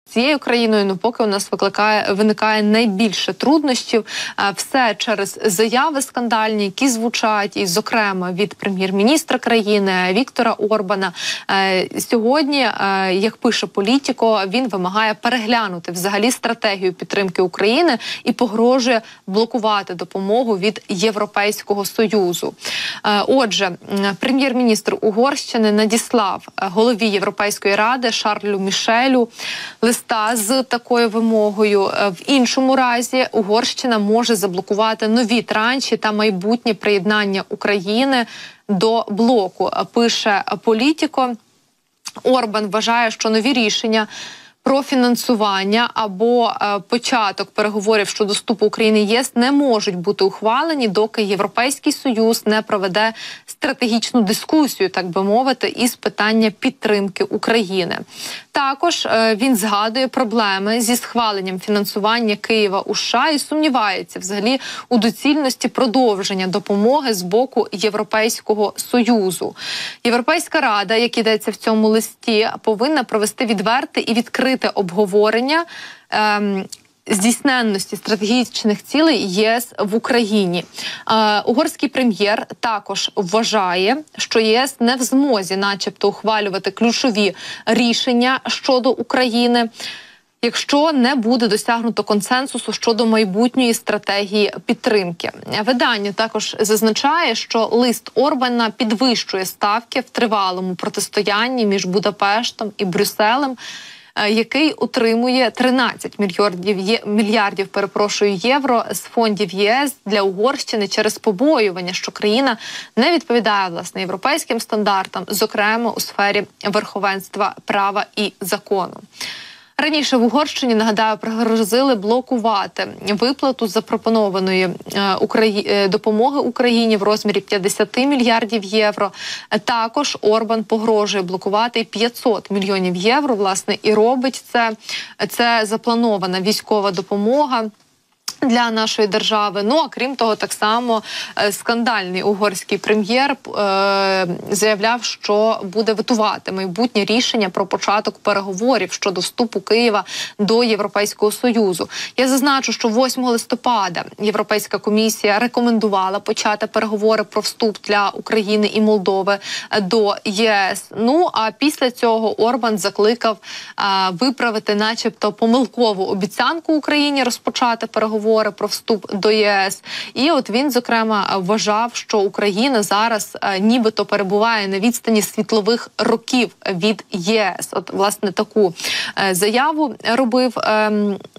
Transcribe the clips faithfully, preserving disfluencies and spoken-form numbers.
цією країною, ну поки у нас викликає виникає найбільше труднощів. Все через заяви скандальні, які звучать, і зокрема від прем'єр-міністра країни Віктора Орбана. Сьогодні, як пише Політіко, він вимагає переглянути взагалі стратегію підтримки України і погрожує блокувати допомогу від Європейського Союзу. Отже, прем'єр-міністр Угорщини надіслав голові Європейської ради Шарлю Мішелю листа з такою вимогою. В іншому разі Угорщина може заблокувати нові транші та майбутнє приєднання України до блоку, пише Політіко. Орбан вважає, що нові рішення про фінансування або е, початок переговорів щодо вступу України в ЄС не можуть бути ухвалені, доки Європейський Союз не проведе стратегічну дискусію, так би мовити, із питання підтримки України. Також е, він згадує проблеми зі схваленням фінансування Києва у США і сумнівається взагалі у доцільності продовження допомоги з боку Європейського Союзу. Європейська Рада, як йдеться в цьому листі, повинна провести відверте і відкрите обговорення ем, здійсненності стратегічних цілей ЄС в Україні. Е, угорський прем'єр також вважає, що ЄС не в змозі начебто ухвалювати ключові рішення щодо України, якщо не буде досягнуто консенсусу щодо майбутньої стратегії підтримки. Видання також зазначає, що лист Орбана підвищує ставки в тривалому протистоянні між Будапештом і Брюсселем, який утримує тринадцять мільярдів, є, мільярдів перепрошую, євро з фондів ЄС для Угорщини через побоювання, що країна не відповідає власне європейським стандартам, зокрема у сфері верховенства права і закону. Раніше в Угорщині, нагадаю, пригрозили блокувати виплату запропонованої е, Украї... допомоги Україні в розмірі п'ятдесят мільярдів євро. Також Орбан погрожує блокувати п'ятсот мільйонів євро, власне, і робить це. Це запланована військова допомога для нашої держави. Ну, а крім того, так само е, скандальний угорський прем'єр е, заявляв, що буде ветувати майбутнє рішення про початок переговорів щодо вступу Києва до Європейського Союзу. Я зазначу, що восьмого листопада Європейська комісія рекомендувала почати переговори про вступ для України і Молдови до ЄС. Ну, а після цього Орбан закликав е, виправити начебто помилкову обіцянку Україні розпочати переговори про вступ до ЄС. І от він, зокрема, вважав, що Україна зараз е, нібито перебуває на відстані світлових років від ЄС. От, власне, таку е, заяву робив е,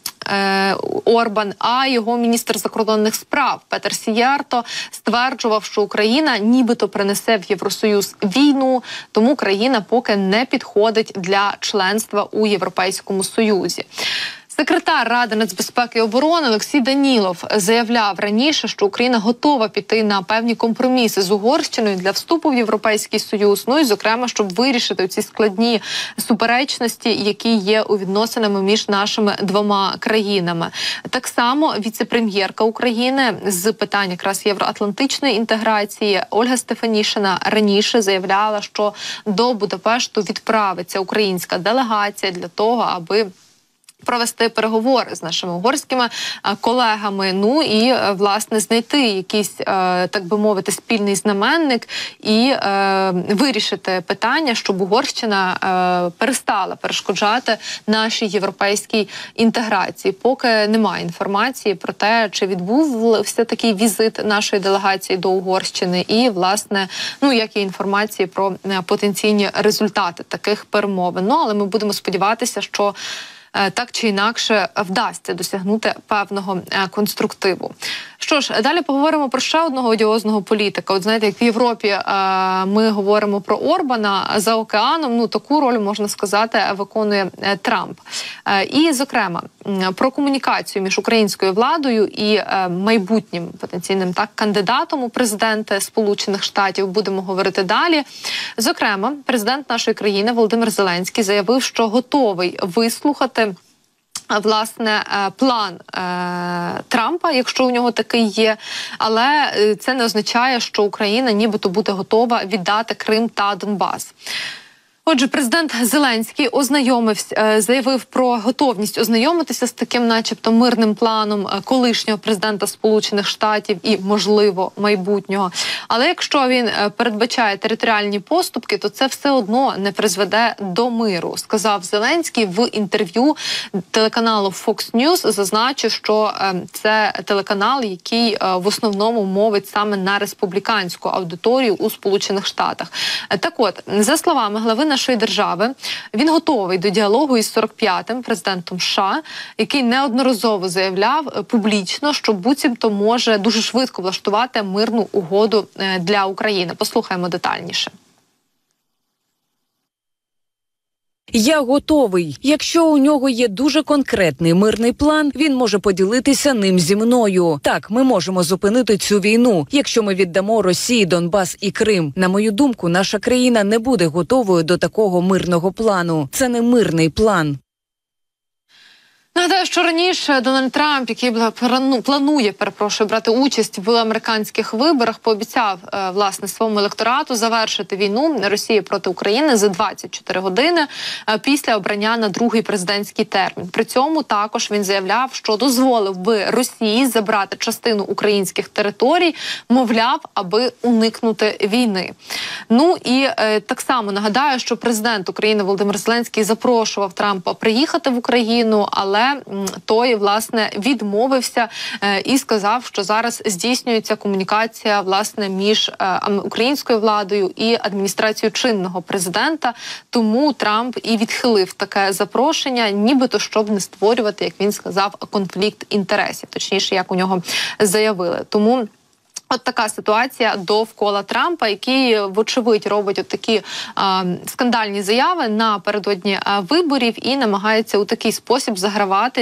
е, Орбан, а його міністр закордонних справ Петер Сієрто стверджував, що Україна нібито принесе в Євросоюз війну, тому країна поки не підходить для членства у Європейському Союзі. Секретар Ради нацбезпеки і оборони Олексій Данілов заявляв раніше, що Україна готова піти на певні компроміси з Угорщиною для вступу в Європейський Союз, ну і, зокрема, щоб вирішити ці складні суперечності, які є у відносинами між нашими двома країнами. Так само віце-прем'єрка України з питань якраз євроатлантичної інтеграції Ольга Стефанішина раніше заявляла, що до Будапешту відправиться українська делегація для того, аби провести переговори з нашими угорськими колегами, ну і, власне, знайти якийсь, так би мовити, спільний знаменник і е, вирішити питання, щоб Угорщина е, перестала перешкоджати нашій європейській інтеграції. Поки немає інформації про те, чи відбувся такий візит нашої делегації до Угорщини і, власне, ну, як і інформації про потенційні результати таких перемовин. Ну, але ми будемо сподіватися, що так чи інакше вдасться досягнути певного конструктиву. Що ж, далі поговоримо про ще одного одіозного політика. От знаєте, як в Європі ми говоримо про Орбана, за океаном, ну, таку роль, можна сказати, виконує Трамп. І, зокрема, про комунікацію між українською владою і майбутнім потенційним так кандидатом у президенти Сполучених Штатів будемо говорити далі. Зокрема, президент нашої країни Володимир Зеленський заявив, що готовий вислухати власне план е, Трампа, якщо у нього такий є, але це не означає, що Україна нібито буде готова віддати Крим та Донбас. Отже, президент Зеленський ознайомився, заявив про готовність ознайомитися з таким, начебто, мирним планом колишнього президента Сполучених Штатів і, можливо, майбутнього. Але якщо він передбачає територіальні поступки, то це все одно не призведе до миру, сказав Зеленський в інтерв'ю телеканалу Fox News. Зазначив, що це телеканал, який в основному мовить саме на республіканську аудиторію у Сполучених Штатах. Так от, за словами глави нашої держави, він готовий до діалогу із сорок п'ятим президентом США, який неодноразово заявляв публічно, що буцімто може дуже швидко влаштувати мирну угоду для України. Послухаємо детальніше. Я готовий. Якщо у нього є дуже конкретний мирний план, він може поділитися ним зі мною. Так, ми можемо зупинити цю війну, якщо ми віддамо Росії Донбас і Крим. На мою думку, наша країна не буде готовою до такого мирного плану. Це не мирний план. Нагадаю, що раніше Дональд Трамп, який планує, перепрошую, брати участь в американських виборах, пообіцяв, власне, своєму електорату завершити війну Росії проти України за двадцять чотири години після обрання на другий президентський термін. При цьому також він заявляв, що дозволив би Росії забрати частину українських територій, мовляв, аби уникнути війни. Ну і е, так само нагадаю, що президент України Володимир Зеленський запрошував Трампа приїхати в Україну, але той, власне, відмовився е, і сказав, що зараз здійснюється комунікація, власне, між е, українською владою і адміністрацією чинного президента, тому Трамп і відхилив таке запрошення, нібито щоб не створювати, як він сказав, конфлікт інтересів, точніше, як у нього заявили. Тому от така ситуація довкола Трампа, який, вочевидь, робить от такі а, скандальні заяви напередодні а, виборів і намагається у такий спосіб загравати